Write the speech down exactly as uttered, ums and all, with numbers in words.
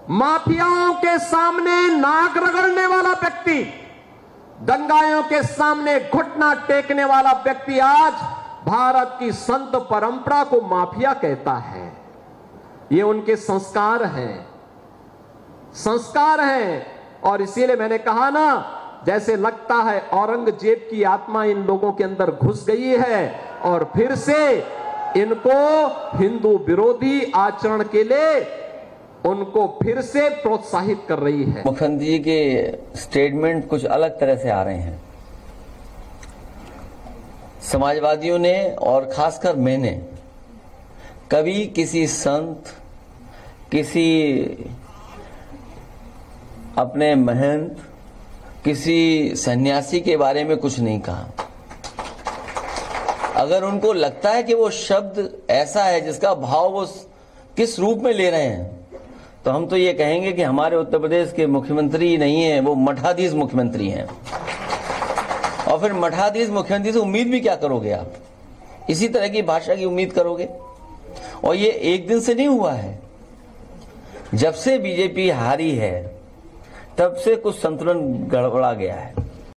माफियाओं के सामने नाक रगड़ने वाला व्यक्ति, दंगाइयों के सामने घुटना टेकने वाला व्यक्ति आज भारत की संत परंपरा को माफिया कहता है। ये उनके संस्कार हैं, संस्कार हैं। और इसीलिए मैंने कहा ना, जैसे लगता है औरंगजेब की आत्मा इन लोगों के अंदर घुस गई है और फिर से इनको हिंदू विरोधी आचरण के लिए उनको फिर से प्रोत्साहित कर रही है। मुख्यमंत्री जी के स्टेटमेंट कुछ अलग तरह से आ रहे हैं। समाजवादियों ने और खासकर मैंने कभी किसी संत, किसी अपने महंत, किसी सन्यासी के बारे में कुछ नहीं कहा। अगर उनको लगता है कि वो शब्द ऐसा है जिसका भाव वो किस रूप में ले रहे हैं, तो हम तो ये कहेंगे कि हमारे उत्तर प्रदेश के मुख्यमंत्री नहीं है, वो मठाधीश मुख्यमंत्री हैं। और फिर मठाधीश मुख्यमंत्री से उम्मीद भी क्या करोगे आप? इसी तरह की भाषा की उम्मीद करोगे? और ये एक दिन से नहीं हुआ है। जब से बीजेपी हारी है तब से कुछ संतुलन गड़बड़ा गया है।